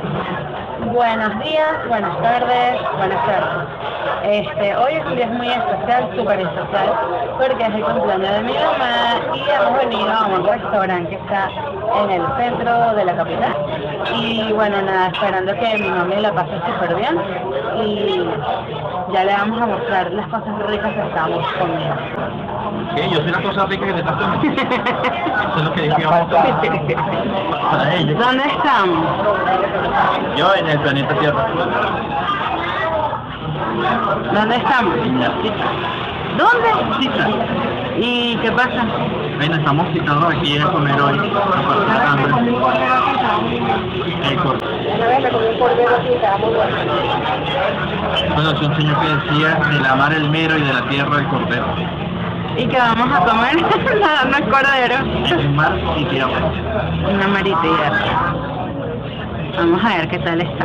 Buenos días, buenas tardes, buenas tardes. Hoy es un día muy especial, súper especial, porque es el cumpleaños de mi mamá y hemos venido a un restaurante que está en el centro de la capital. Y bueno, nada, esperando que mi mamá la pase súper bien y ya le vamos a mostrar las cosas ricas que estamos comiendo. ¿Qué? Yo soy las cosas ricas que te estás comiendo. Eso es lo que decíamos para ellos. ¿Dónde estamos? Yo en el planeta Tierra. ¿Dónde estamos? En la cita. ¿Dónde? Cita. ¿Y qué pasa? Bueno, estamos citados aquí a comer hoy. A pasar hambre. El corte. Bueno, es un señor que decía de la mar el mero y de la tierra el cordero. ¿Y qué vamos a comer? Nada, no es cordero. Es mar y tierra. Una mar y tierra. Vamos a ver qué tal está.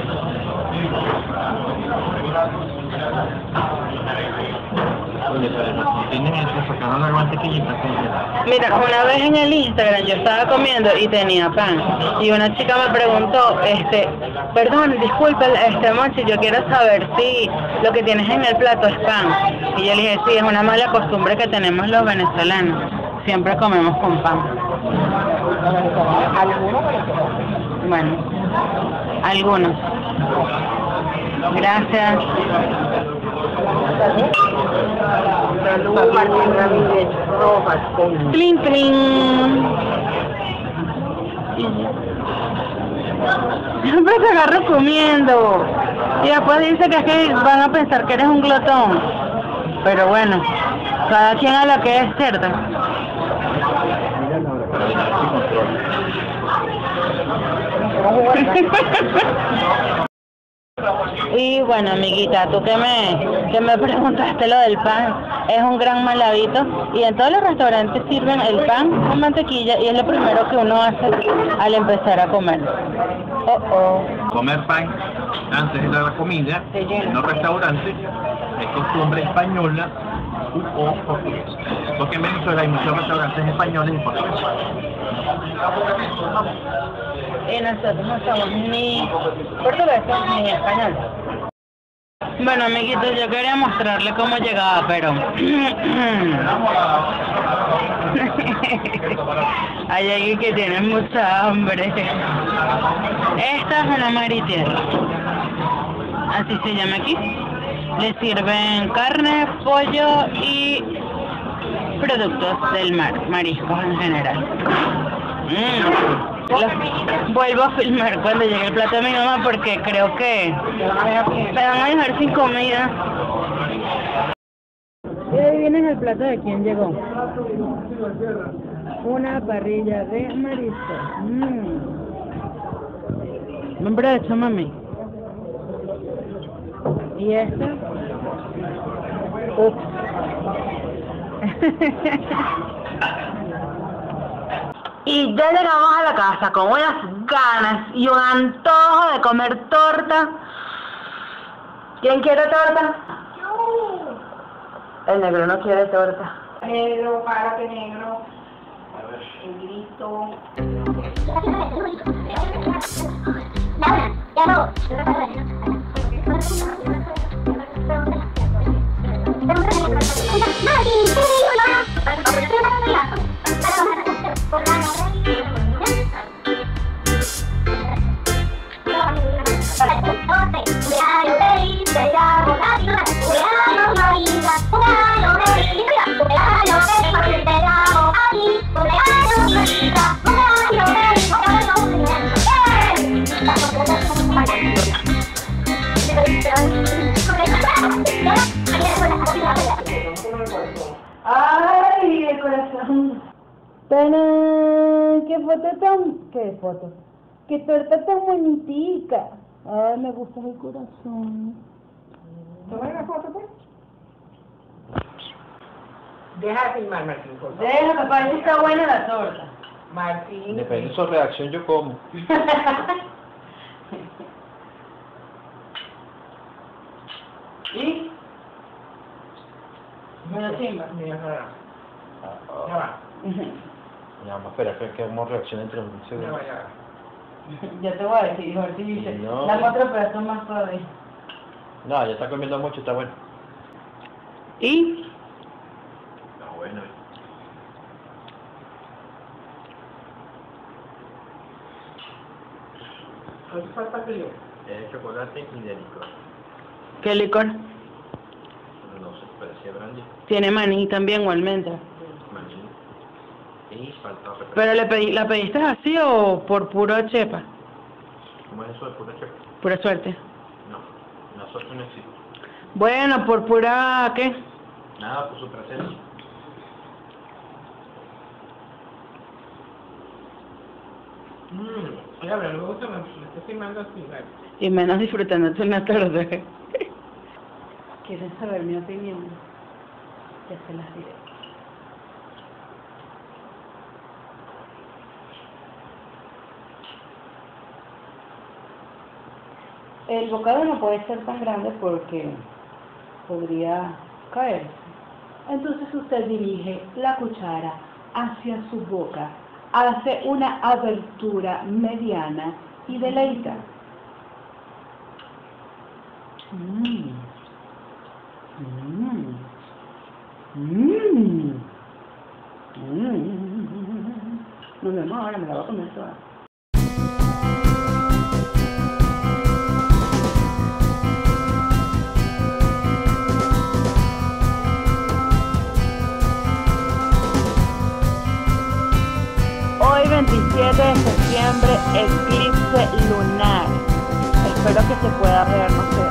Oye, pero tienen eso, sacaron la mantequillita. Mira, una vez en el Instagram yo estaba comiendo y tenía pan. Y una chica me preguntó, perdón, disculpe, Monchi, yo quiero saber si lo que tienes en el plato es pan. Y yo le dije, sí, es una mala costumbre que tenemos los venezolanos. Siempre comemos con pan. Bueno, algunos. Gracias. Salud, Martín Ramírez Rojas. Plin, plin. Siempre te agarro comiendo. Y después dice que es que van a pensar que eres un glotón. Pero bueno, cada quien a lo que es, ¿cierto? Y bueno, amiguita, tú que me preguntaste lo del pan, es un gran mal hábito y en todos los restaurantes sirven el pan con mantequilla y es lo primero que uno hace al empezar a comer. Comer pan antes de la comida en los restaurantes es costumbre española o portuguesa. Porque en Venezuela hay muchos restaurantes españoles y portugueses. Y nosotros no somos ni portugueses ni españoles. Bueno, amiguitos, yo quería mostrarle cómo llegaba, pero hay alguien que tiene mucha hambre. Esta es una mar y tierra, así se llama aquí. Le sirven carne, pollo y productos del mar, mariscos en general. Vuelvo a filmar cuando llegue el plato de mi mamá porque creo que me van a dejar sin comida. Y ahí viene el plato de quién llegó. Una parrilla de mariscos. Buen provecho, mami. ¿Y esta? Ups. Y ya llegamos a la casa con unas ganas y un antojo de comer torta. ¿Quién quiere torta? El negro no quiere torta. Negro, párate negro. El grito. ¡Ay, el corazón! ¡Tarán! ¡Qué foto tan... qué foto! ¡Qué torta tan bonitica! ¡Ay, me gusta el corazón! ¿Toma la foto, pues? Deja de filmar, Martín, por favor. Deja, papá, ya está buena la torta. Martín. Depende de su reacción, yo como. ¿Y? Bueno, chimba. Ya va. Ya, más espera, que hemos reacción entre un segundo. Ya va. Ya te voy a decir, Jorge dice, No. dame otro pedazo más todavía. No, ya está comiendo mucho, está bueno. ¿Y? Está bueno. ¿Hace falta frío? Es de chocolate y de licor. ¿Qué licor? No sé, parecía brandy. Tiene maní también o almendra. Maní. Y falta refresco. ¿Pero la pediste así o por puro chepa? ¿Cómo es eso de pura chepa? Pura suerte. No, la suerte no existe. Bueno, por pura, ¿qué? Nada, por su presencia. Ya, pero me gusta, me estoy filmando así, ¿vale? Y menos disfrutándote una tarde. ¿Quieren saber mi opinión? Ya se las diré. El bocado no puede ser tan grande porque podría caerse. Entonces usted dirige la cuchara hacia su boca, hace una abertura mediana y deleita. Nos vemos ahora, me la voy a comer toda. Hoy 27 de septiembre, eclipse lunar. Espero que se pueda ver, no sé,